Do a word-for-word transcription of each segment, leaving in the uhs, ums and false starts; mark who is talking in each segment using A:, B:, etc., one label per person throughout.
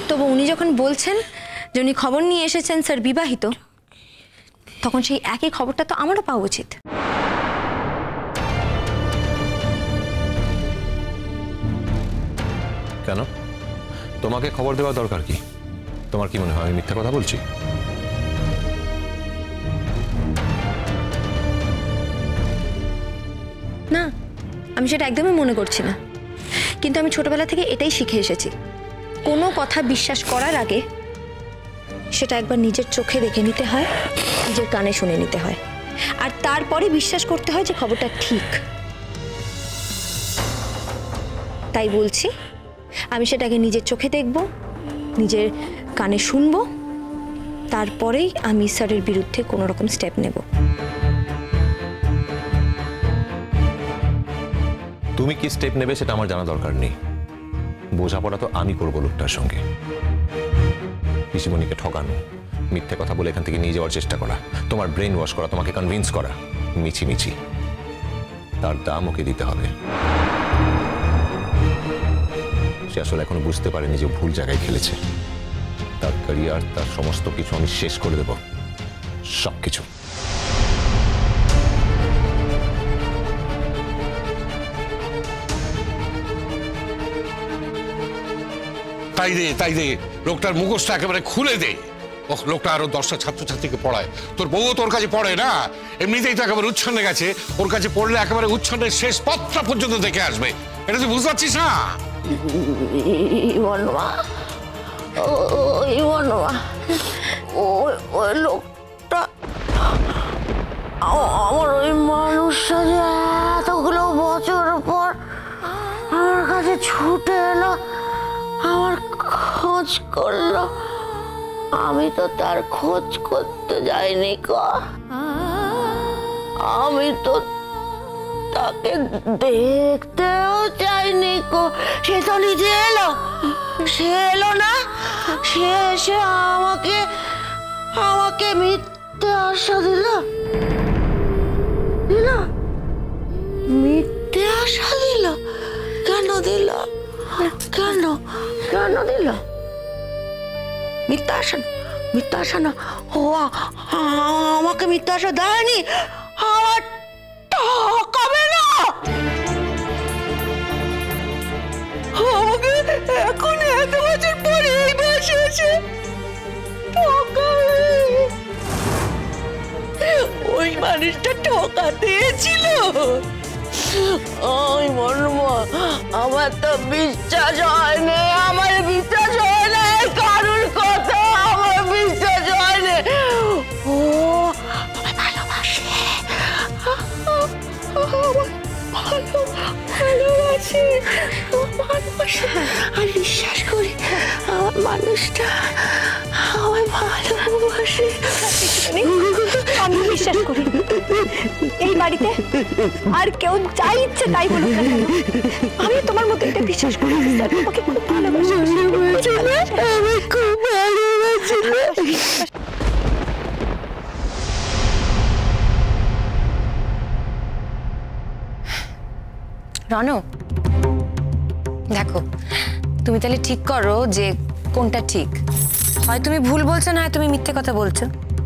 A: তবু উনি যখন বলছেন যে উনি খবর নিয়ে এসেছেন স্যার বিবাহিত, তখন সেই একই খবরটা তো আমারও পাওয়া উচিত।
B: কেন তোমাকে খবর দেওয়া দরকার কি? তোমার কি মনে হয় আমি মিথ্যা কথা বলছি?
A: না, আমি সেটা একদমই মনে করছি না, কিন্তু আমি ছোটবেলা থেকে এটাই শিখে এসেছি, কোনো কথা বিশ্বাস করার আগে সেটা একবার নিজের চোখে দেখে নিতে হয়, নিজের কানে শুনে নিতে হয়, আর তারপরে বিশ্বাস করতে হয় যে খবরটা ঠিক। তাই বলছি, আমি সেটাকে নিজের চোখে দেখব, নিজের কানে শুনবো, তারপরেই আমি স্যারের বিরুদ্ধে কোনো রকম স্টেপ নেব।
B: তুমি কি স্টেপ নেবে সেটা আমার জানা দরকার নেই, বোঝাপড়া তো আমি করবো লোকটার সঙ্গে। পিসিমণিকে ঠকানো, মিথ্যে কথা বলে এখান থেকে নিয়ে যাওয়ার চেষ্টা করা, তোমার ব্রেন ওয়াশ করা, তোমাকে কনভিন্স করা, মিছি মিছি, তার দাম ওকে দিতে হবে। সে আসলে এখনো বুঝতে পারেনি যে ভুল জায়গায় খেলেছে। তার ক্যারিয়ার, তার সমস্ত কিছু আমি শেষ করে দেব, সবকিছু।
C: তাই দে তাই দে লোকটার মুখোশটা একেবারে খুলে দে। ও লোকটা আরো দশটা ছাত্রছাত্রীকে পড়ায়, তোর বউ তোর কাছে পড়ে না, এমনিতেই তো একেবারে উচ্ছন্নে গেছে, ওর কাছে পড়লে একেবারে উচ্ছন্নের শেষ পথটা পর্যন্ত দেখে আসবে। এটা তুই বুঝতে পারছিস না?
D: ওই লোকটা আমার ওই মানুষটা যে এতগুলো বছর পর আমার কাছে ছুটে এলো, আমার খোঁজ করলো, আমি তো তার খোঁজ করতে যাইনি ক, আমি তো তাকে দেখতেও চাইনি কো। সে তো নিজে এলো, সে এলো না, সে এসে আমাকে আমাকে মিথ্যে আশা দিল দিল মিথ্যে আশা দিল। কেন দিল? কেন কেন দিল? মিথ্যা আশা, মিথ্যা আশা না, ও আমাকে মিথ্যা আশা দেয়নি, আমার ঠকাবে না, আমাকে এখন এত বছর পরে এই বয়সে এসে ঠকাবে। ওই মানুষটা ঠকাতে ছিল। ওই মর্মা, আমার তো বিশ্বাস হয় না, আমার বিশ্বাস হয় না কারোর কথা, আমার বিশ্বাস হয় না। ও ভালোবাসে, ভালোবাসে, ভালোবাসে, আমি বিশ্বাস করি আমার মানুষটা আমায় ভালোবাসে।
A: আমি বিশ্বাস করি এই বাড়িতে আর কেউ যাই ইচ্ছে তাই বলুক, আমি তোমার মতো এটা বিশ্বাস করি। তোমাকে খুব ভালোবাসি,
D: আমি খুব ভালোবাসি।
E: রনো, দেখো তুমি তাহলে ঠিক করো যে কোনটা ঠিক। হয় তুমি ভুল বলছো, না তুমি মিথ্যে কথা বলছো।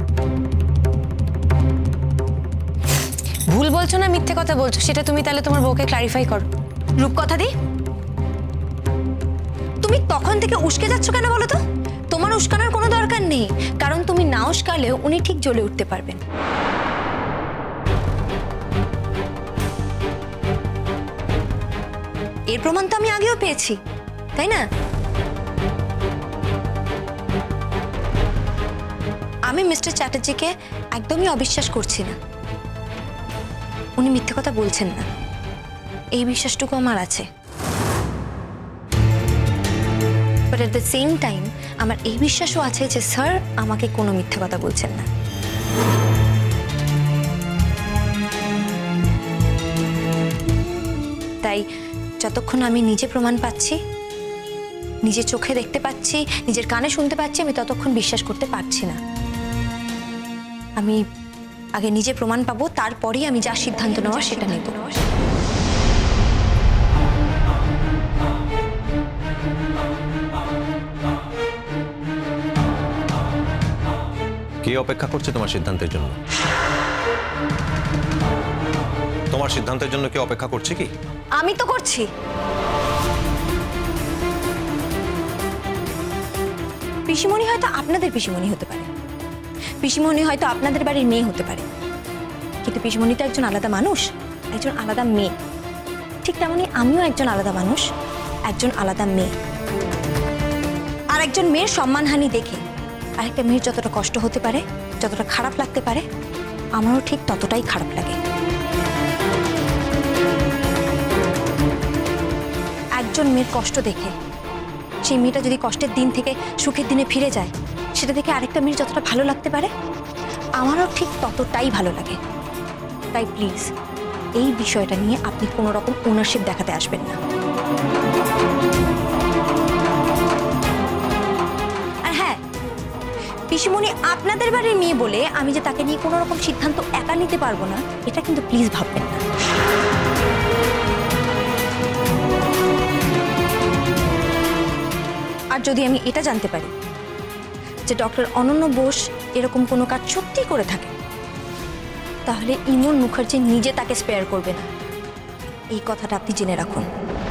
E: ভুল বলছো না মিথ্যে কথা বলছো সেটা তুমি তাহলে তোমার বউকে ক্লারিফাই করো।
A: রূপকথা দি, তুমি তখন থেকে উস্কে যাচ্ছ কেন বলো তো? তোমার উস্কানোর কোনো দরকার নেই, কারণ তুমি না উস্কালেও উনি ঠিক জ্বলে উঠতে পারবেন। এর প্রমাণ তো আমি আগেও পেয়েছি, তাই না? আমি মিস্টার চ্যাটার্জিকে একদমই অবিশ্বাস করছি না, উনি মিথ্যে কথা বলছেন না, এই বিশ্বাসটুকু আমার আছে। But at the same time আমার এই বিশ্বাসও আছে যে স্যার আমাকে কোনো মিথ্যে কথা বলছেন না। তাই যতক্ষণ আমি নিজে প্রমাণ পাচ্ছি, নিজের চোখে দেখতে পাচ্ছি, নিজের কানে শুনতে পাচ্ছি, আমি ততক্ষণ বিশ্বাস করতে পারছি না। আমি আগে নিজে প্রমাণ পাবো, তারপরেই আমি যা সিদ্ধান্ত নেওয়া সেটা নেব।
B: কে অপেক্ষা করছে তোমার সিদ্ধান্তের জন্য? তোমার সিদ্ধান্তের জন্য কে অপেক্ষা করছে কি?
A: আমি তো করছি। পিসিমণি হয়তো আপনাদের পিসিমণি হতে পারে, পিসিমণি হয়তো আপনাদের বাড়ির মেয়ে হতে পারে, কিন্তু পিসিমণি তো একজন আলাদা মানুষ, একজন আলাদা মেয়ে। ঠিক তেমনি আমিও একজন আলাদা মানুষ, একজন আলাদা মেয়ে। আর একজন মেয়ের সম্মানহানি দেখে আরেকটা মেয়ের যতটা কষ্ট হতে পারে, যতটা খারাপ লাগতে পারে, আমারও ঠিক ততটাই খারাপ লাগে। একজন মেয়ের কষ্ট দেখে সেই মেয়েটা যদি কষ্টের দিন থেকে সুখের দিনে ফিরে যায়, সেটা দেখে আরেকটা মেয়ের যতটা ভালো লাগতে পারে, আমারও ঠিক ততটাই ভালো লাগে। তাই প্লিজ এই বিষয়টা নিয়ে আপনি কোনো রকম ওনারশিপ দেখাতে আসবেন না। আর হ্যাঁ, পিসিমণি আপনাদের বাড়ির মেয়ে বলে আমি যে তাকে নিয়ে কোনো রকম সিদ্ধান্ত একা নিতে পারবো না, এটা কিন্তু প্লিজ ভাববেন না। আর যদি আমি এটা জানতে পারি যে ডক্টর অনন্য বোস এরকম কোনো কাজ সত্যি করে থাকে, তাহলে ইমন মুখার্জি নিজে তাকে স্পেয়ার করবে না, এই কথাটা আপনি জেনে রাখুন।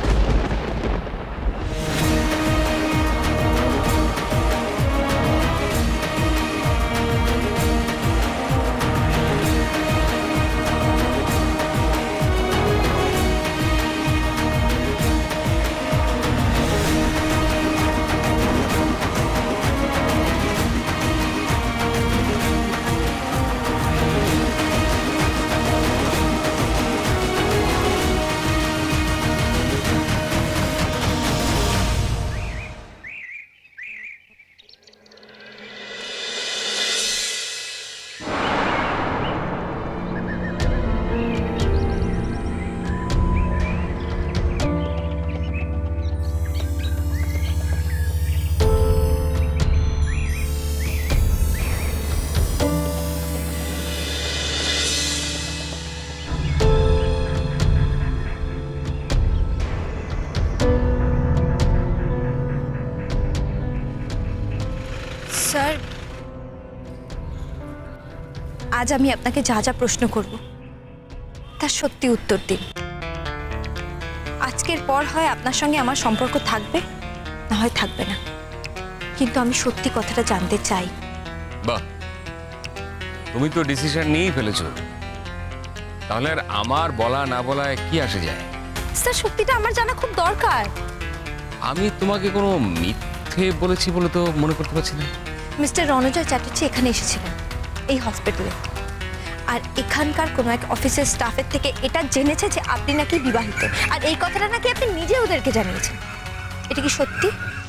A: স্যার, আজ আমি আপনাকে যা যা প্রশ্ন করব তার সত্যি উত্তর দিন। আজকের পর হয় আপনার সঙ্গে আমার সম্পর্ক থাকবে, না হয় থাকবে না, কিন্তু আমি সত্যি কথাটা জানতে চাই।
F: বাহ, তুমি তো ডিসিশন নিয়েই ফেলেছো, তাহলে আর আমার বলা না বলায় কি আসে যায়?
A: স্যার, সত্যিটা আমার জানা খুব দরকার।
F: আমি তোমাকে কোনো মিথ্যে বলেছি বলে তো মনে করতে পারছি না।
A: মিস্টার রণজয় চ্যাটার্জি এখানে এসেছিলেন, এই হসপিটালে, আর এখানকার কোনো এক অফিসের স্টাফের থেকে এটা জেনেছে যে আপনি নাকি বিবাহিত, আর এই কথাটা নাকি আপনি নিজে ওদেরকে জানিয়েছেন। এটা কি সত্যি?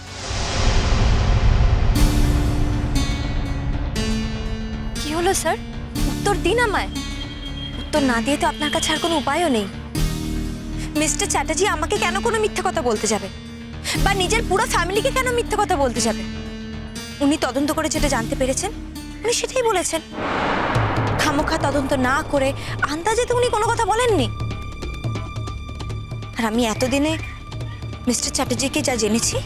A: কি হলো স্যার, উত্তর দিন আমায়। উত্তর না দিয়ে তো আপনার কাছে আর কোনো উপায়ও নেই। মিস্টার চ্যাটার্জি আমাকে কেন কোনো মিথ্যে কথা বলতে যাবে, বা নিজের পুরো ফ্যামিলিকে কেন মিথ্যে কথা বলতে যাবে? উনি তদন্ত করে যেটা জানতে পেরেছেন উনি সেটাই বলেছেন। খামোখা তদন্ত না করে আন্দাজে তো উনি কোনো কথা বলেননি। আর আমি এতদিনে মিস্টার চ্যাটার্জিকে যা জেনেছি,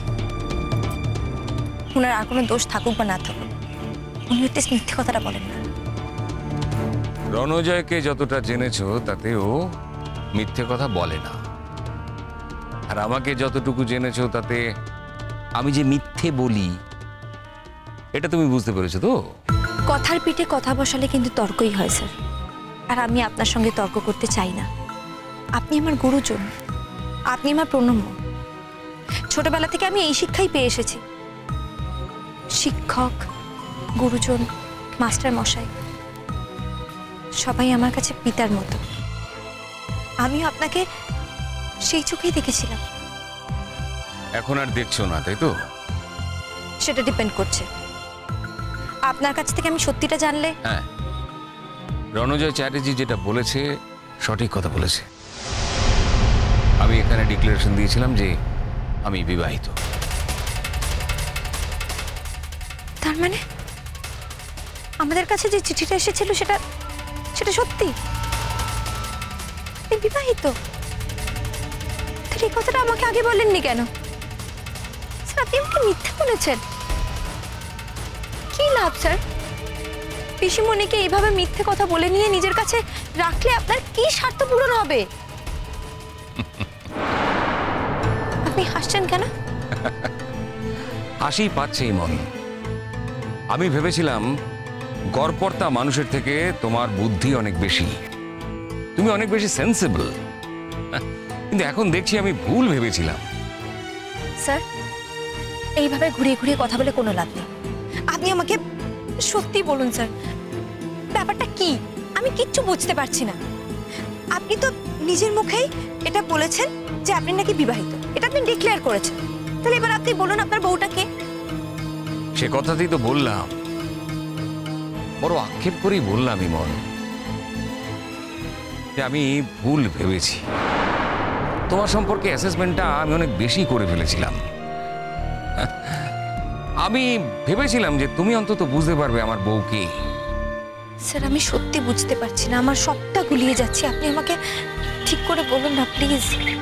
A: ওনার আর কোনো দোষ থাকুক বা না থাকুক, উনি একটু মিথ্যে কথাটা বলেন না।
F: রণজয়কে যতটা জেনেছো তাতে ও মিথ্যে কথা বলে না, আর আমাকে যতটুকু জেনেছো তাতে আমি যে মিথ্যে বলি এটা তুমি বুঝতে পেরেছো তো?
A: কথার পিঠে কথা বসালে কিন্তু তর্কই হয় স্যার, আর আমি আপনার সঙ্গে তর্ক করতে চাই না। আপনি আমার গুরুজন, আপনি আমার প্রণম্য। ছোটবেলা থেকে আমি এই শিক্ষাই পেয়ে এসেছি। শিক্ষক, গুরুজন, মাস্টার মশাই সবাই আমার কাছে পিতার মতো। আমিও আপনাকে সেই চোখেই দেখেছিলাম।
F: এখন আর দেখছো না, তাই তো?
A: সেটা ডিপেন্ড করছে। আপনার কাছ থেকে আমি সত্যিটা জানলে।
F: হ্যাঁ, রণজয় চ্যাটার্জি যেটা বলেছে সঠিক কথা বলেছে। আমি এখানে ডিক্লারেশন দিয়েছিলাম যে আমি বিবাহিত।
A: তার মানে আমাদের কাছে যে চিঠিটা এসেছিল সেটা সেটা সত্যি? আপনি বিবাহিত? তাহলে এই কথাটা আমাকে আগে বলেননি কেন? স্যার, আপনি আমাকে মিথ্যে বলেছেন। কি লাভ স্যার? পিসিমণিকে এইভাবে মিথ্যে কথা বলে নিয়ে নিজের কাছে রাখলে আপনার কি স্বার্থ পূরণ হবে? আপনি হাসছেন কেন?
F: হাসি পাচ্ছে ইমন। আমি ভেবেছিলাম গড়পড়তা মানুষের থেকে তোমার বুদ্ধি অনেক বেশি, তুমি অনেক বেশি সেন্সিবল, কিন্তু এখন দেখছি আমি ভুল ভেবেছিলাম।
A: স্যার, এইভাবে ঘুরিয়ে ঘুরিয়ে কথা বলে কোনো লাভ নেই। আপনি আমাকে সত্যি বলুন স্যার, ব্যাপারটা কি? আমি কিচ্ছু বুঝতে পারছি না। আপনি তো নিজের মুখেই এটা বলেছেন যে আপনি নাকি বিবাহিত, এটা আপনি ডিক্লেয়ার করেছেন। তাহলে এবার আপনি বলুন আপনার বউটা কে?
F: সে কথাতেই তো বললাম, বড় আক্ষেপ করেই বললাম ইমন যে আমি ভুল ভেবেছি। তোমার সম্পর্কে অ্যাসেসমেন্টটা আমি অনেক বেশি করে ফেলেছিলাম। আমি ভেবেছিলাম যে তুমি অন্তত বুঝতে পারবে আমার বউকে।
A: স্যার, আমি সত্যি বুঝতে পারছি না, আমার সবটা গুলিয়ে যাচ্ছে। আপনি আমাকে ঠিক করে বলুন না প্লিজ।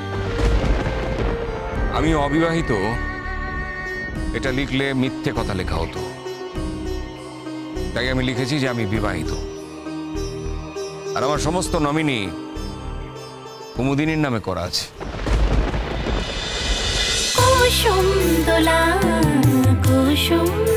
F: আমি অবিবাহিত এটা লিখলে মিথ্যে কথা লেখা হতো, তাই আমি লিখেছি যে আমি বিবাহিত। আর আমার সমস্ত নমিনি কুমুদিনীর নামে করা আছে।
G: কুসুম দোলা কুসুম